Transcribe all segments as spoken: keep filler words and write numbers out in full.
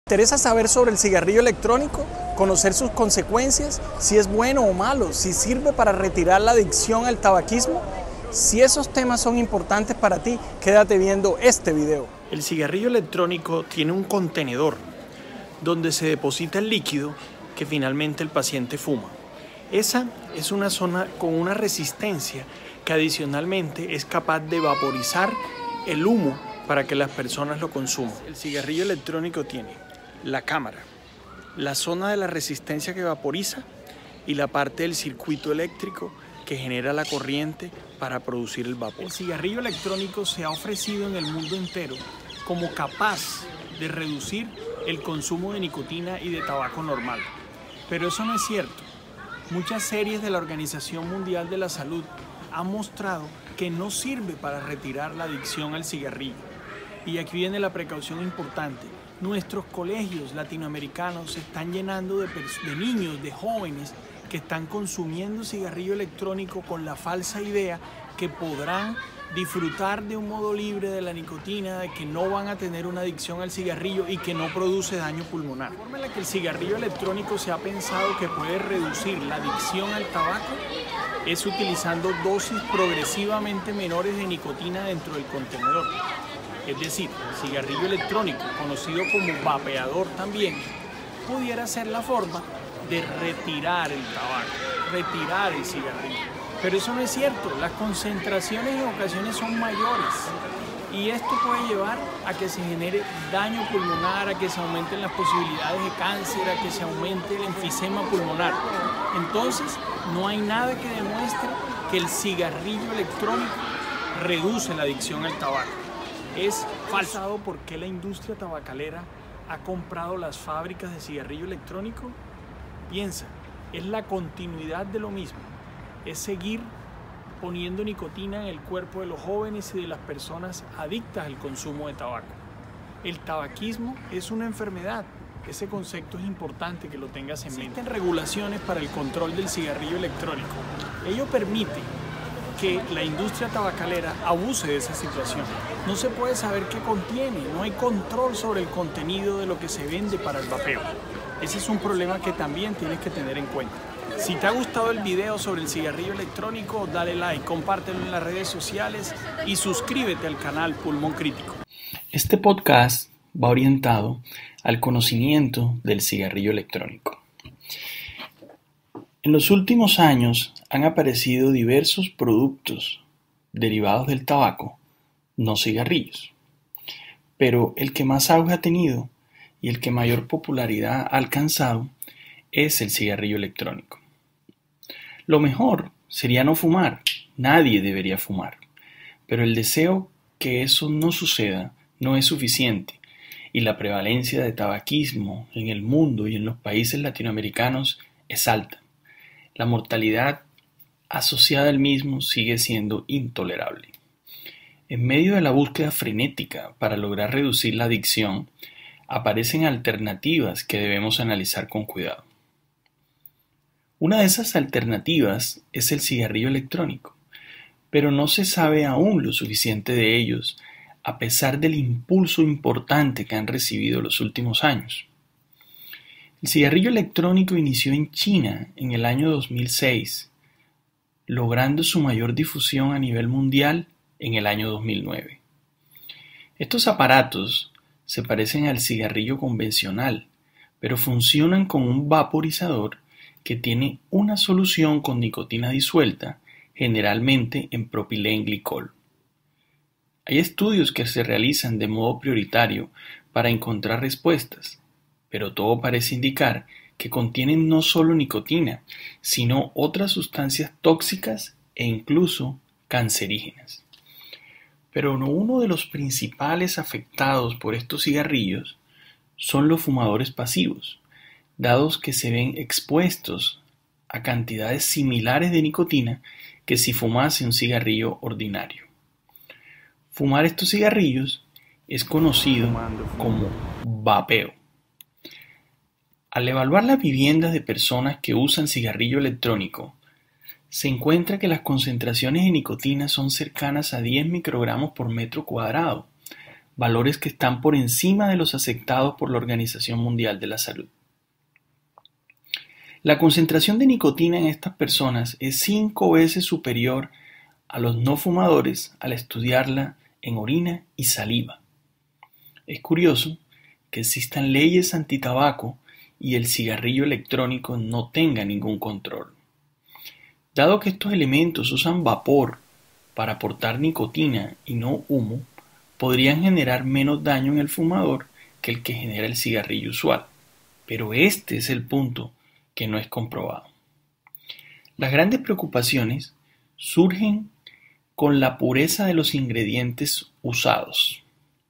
¿Interesa saber sobre el cigarrillo electrónico? ¿Conocer sus consecuencias? ¿Si es bueno o malo? ¿Si sirve para retirar la adicción al tabaquismo? Si esos temas son importantes para ti, quédate viendo este video. El cigarrillo electrónico tiene un contenedor donde se deposita el líquido que finalmente el paciente fuma. Esa es una zona con una resistencia que adicionalmente es capaz de vaporizar el humo para que las personas lo consuman. El cigarrillo electrónico tiene la cámara, la zona de la resistencia que vaporiza y la parte del circuito eléctrico que genera la corriente para producir el vapor. El cigarrillo electrónico se ha ofrecido en el mundo entero como capaz de reducir el consumo de nicotina y de tabaco normal. Pero eso no es cierto. Muchas series de la Organización Mundial de la Salud han mostrado que no sirve para retirar la adicción al cigarrillo. Y aquí viene la precaución importante. Nuestros colegios latinoamericanos se están llenando de, de niños, de jóvenes que están consumiendo cigarrillo electrónico con la falsa idea que podrán disfrutar de un modo libre de la nicotina, de que no van a tener una adicción al cigarrillo y que no produce daño pulmonar. La forma en la que el cigarrillo electrónico se ha pensado que puede reducir la adicción al tabaco es utilizando dosis progresivamente menores de nicotina dentro del contenedor. Es decir, el cigarrillo electrónico, conocido como vapeador también, pudiera ser la forma de retirar el tabaco, retirar el cigarrillo. Pero eso no es cierto, las concentraciones en ocasiones son mayores y esto puede llevar a que se genere daño pulmonar, a que se aumenten las posibilidades de cáncer, a que se aumente el enfisema pulmonar. Entonces, no hay nada que demuestre que el cigarrillo electrónico reduce la adicción al tabaco. Es falso. ¿Por qué la industria tabacalera ha comprado las fábricas de cigarrillo electrónico? Piensa, es la continuidad de lo mismo. Es seguir poniendo nicotina en el cuerpo de los jóvenes y de las personas adictas al consumo de tabaco. El tabaquismo es una enfermedad. Ese concepto es importante que lo tengas en mente. Existen regulaciones para el control del cigarrillo electrónico. Ello permite que la industria tabacalera abuse de esa situación. No se puede saber qué contiene, no hay control sobre el contenido de lo que se vende para el vapeo. Ese es un problema que también tienes que tener en cuenta. Si te ha gustado el video sobre el cigarrillo electrónico, dale like, compártelo en las redes sociales y suscríbete al canal Pulmón Crítico. Este podcast va orientado al conocimiento del cigarrillo electrónico. En los últimos años han aparecido diversos productos derivados del tabaco, no cigarrillos, pero el que más auge ha tenido y el que mayor popularidad ha alcanzado es el cigarrillo electrónico. Lo mejor sería no fumar, nadie debería fumar, pero el deseo que eso no suceda no es suficiente y la prevalencia de tabaquismo en el mundo y en los países latinoamericanos es alta. La mortalidad asociada al mismo sigue siendo intolerable. En medio de la búsqueda frenética para lograr reducir la adicción, aparecen alternativas que debemos analizar con cuidado. Una de esas alternativas es el cigarrillo electrónico, pero no se sabe aún lo suficiente de ellos, a pesar del impulso importante que han recibido los últimos años. El cigarrillo electrónico inició en China en el año dos mil seis, logrando su mayor difusión a nivel mundial en el año dos mil nueve. Estos aparatos se parecen al cigarrillo convencional, pero funcionan con un vaporizador que tiene una solución con nicotina disuelta, generalmente en propilenglicol. Hay estudios que se realizan de modo prioritario para encontrar respuestas, pero todo parece indicar que contienen no solo nicotina, sino otras sustancias tóxicas e incluso cancerígenas. Pero uno de los principales afectados por estos cigarrillos son los fumadores pasivos, dados que se ven expuestos a cantidades similares de nicotina que si fumase un cigarrillo ordinario. Fumar estos cigarrillos es conocido como vapeo. Al evaluar las viviendas de personas que usan cigarrillo electrónico, se encuentra que las concentraciones de nicotina son cercanas a diez microgramos por metro cuadrado, valores que están por encima de los aceptados por la Organización Mundial de la Salud. La concentración de nicotina en estas personas es cinco veces superior a los no fumadores al estudiarla en orina y saliva. Es curioso que existan leyes antitabaco y el cigarrillo electrónico no tenga ningún control. Dado que estos elementos usan vapor para aportar nicotina y no humo, podrían generar menos daño en el fumador que el que genera el cigarrillo usual. Pero este es el punto que no es comprobado. Las grandes preocupaciones surgen con la pureza de los ingredientes usados.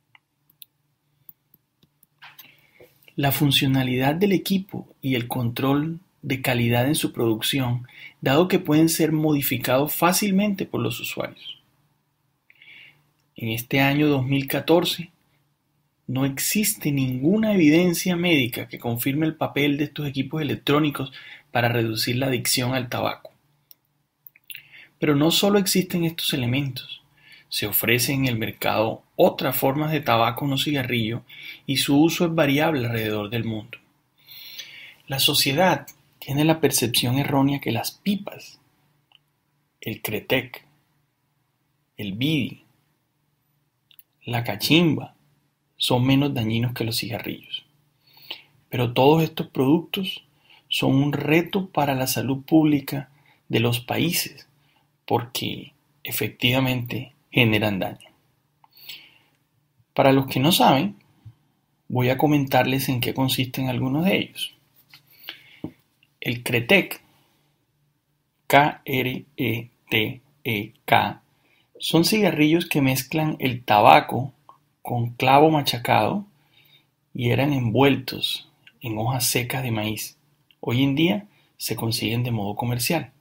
La funcionalidad del equipo y el control de calidad en su producción, dado que pueden ser modificados fácilmente por los usuarios. En este año dos mil catorce, no existe ninguna evidencia médica que confirme el papel de estos equipos electrónicos para reducir la adicción al tabaco. Pero no solo existen estos elementos, se ofrecen en el mercado otras formas de tabaco no cigarrillo y su uso es variable alrededor del mundo. La sociedad tiene la percepción errónea que las pipas, el Cretec, el Bidi, la cachimba son menos dañinos que los cigarrillos. Pero todos estos productos son un reto para la salud pública de los países porque efectivamente generan daño. Para los que no saben, voy a comentarles en qué consisten algunos de ellos. El Cretec, K R E T E K, son cigarrillos que mezclan el tabaco con clavo machacado y eran envueltos en hojas secas de maíz. Hoy en día se consiguen de modo comercial.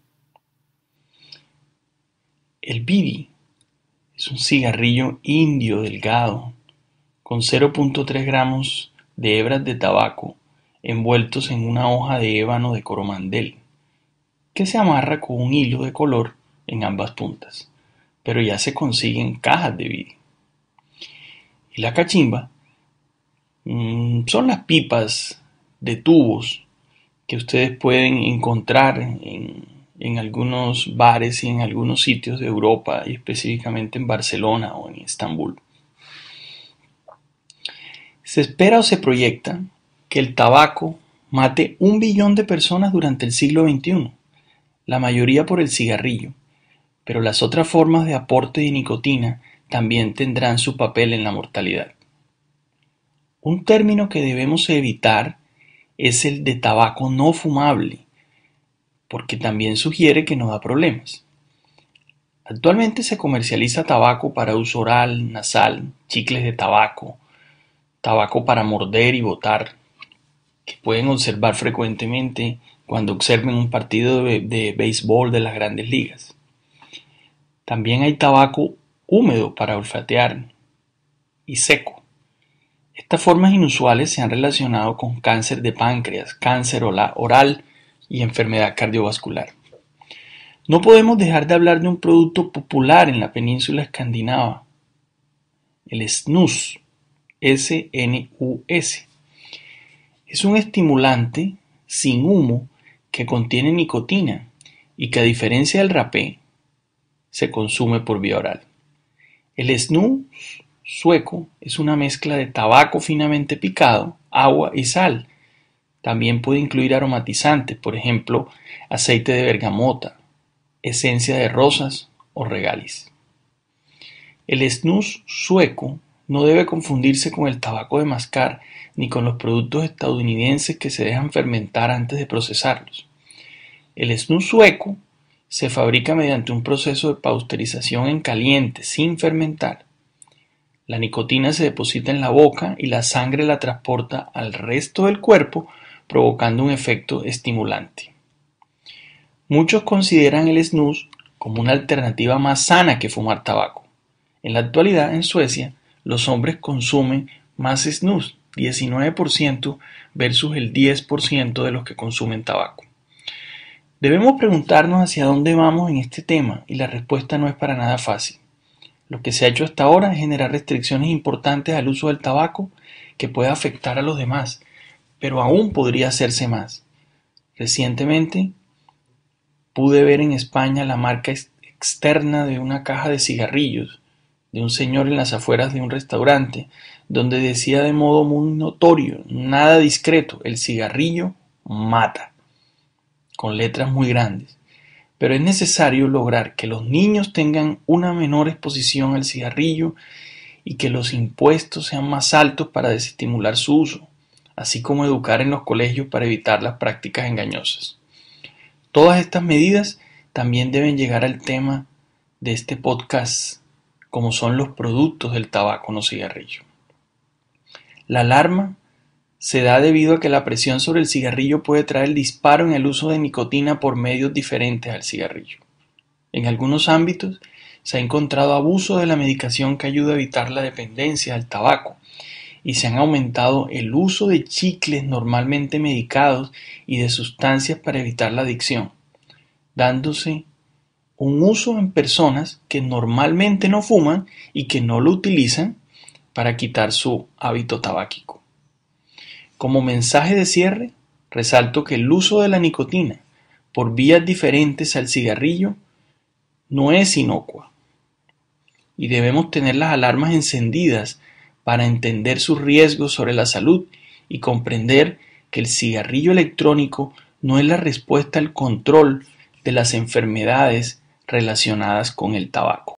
El Bidi es un cigarrillo indio delgado con cero punto tres gramos de hebras de tabaco envueltos en una hoja de ébano de coromandel que se amarra con un hilo de color en ambas puntas, pero ya se consiguen cajas de Bidi. Y la cachimba mmm, son las pipas de tubos que ustedes pueden encontrar en, en algunos bares y en algunos sitios de Europa y específicamente en Barcelona o en Estambul. Se espera o se proyecta que el tabaco mate un billón de personas durante el siglo veintiuno, la mayoría por el cigarrillo, pero las otras formas de aporte de nicotina también tendrán su papel en la mortalidad. Un término que debemos evitar es el de tabaco no fumable, porque también sugiere que no da problemas. Actualmente se comercializa tabaco para uso oral, nasal, chicles de tabaco, tabaco para morder y botar, que pueden observar frecuentemente cuando observen un partido de, de béisbol de las grandes ligas. También hay tabaco húmedo para olfatear y seco. Estas formas inusuales se han relacionado con cáncer de páncreas, cáncer oral y enfermedad cardiovascular. No podemos dejar de hablar de un producto popular en la península escandinava, el snus, S N U S. Es un estimulante sin humo que contiene nicotina y que, a diferencia del rapé, se consume por vía oral. El snus sueco es una mezcla de tabaco finamente picado, agua y sal. También puede incluir aromatizantes, por ejemplo, aceite de bergamota, esencia de rosas o regaliz. El snus sueco no debe confundirse con el tabaco de mascar ni con los productos estadounidenses que se dejan fermentar antes de procesarlos. El snus sueco se fabrica mediante un proceso de pasteurización en caliente, sin fermentar. La nicotina se deposita en la boca y la sangre la transporta al resto del cuerpo, provocando un efecto estimulante. Muchos consideran el snus como una alternativa más sana que fumar tabaco. En la actualidad, en Suecia, los hombres consumen más snus, diecinueve por ciento versus el diez por ciento de los que consumen tabaco. Debemos preguntarnos hacia dónde vamos en este tema y la respuesta no es para nada fácil. Lo que se ha hecho hasta ahora es generar restricciones importantes al uso del tabaco que puede afectar a los demás, pero aún podría hacerse más. Recientemente pude ver en España la marca externa de una caja de cigarrillos de un señor en las afueras de un restaurante, donde decía de modo muy notorio, nada discreto, el cigarrillo mata, con letras muy grandes. Pero es necesario lograr que los niños tengan una menor exposición al cigarrillo y que los impuestos sean más altos para desestimular su uso, así como educar en los colegios para evitar las prácticas engañosas. Todas estas medidas también deben llegar al tema de este podcast, como son los productos del tabaco no cigarrillo. La alarma se da debido a que la presión sobre el cigarrillo puede traer el disparo en el uso de nicotina por medios diferentes al cigarrillo. En algunos ámbitos se ha encontrado abuso de la medicación que ayuda a evitar la dependencia al tabaco y se han aumentado el uso de chicles normalmente medicados y de sustancias para evitar la adicción, dándose un uso en personas que normalmente no fuman y que no lo utilizan para quitar su hábito tabáquico. Como mensaje de cierre, resalto que el uso de la nicotina por vías diferentes al cigarrillo no es inocua y debemos tener las alarmas encendidas para entender sus riesgos sobre la salud y comprender que el cigarrillo electrónico no es la respuesta al control de las enfermedades relacionadas con el tabaco.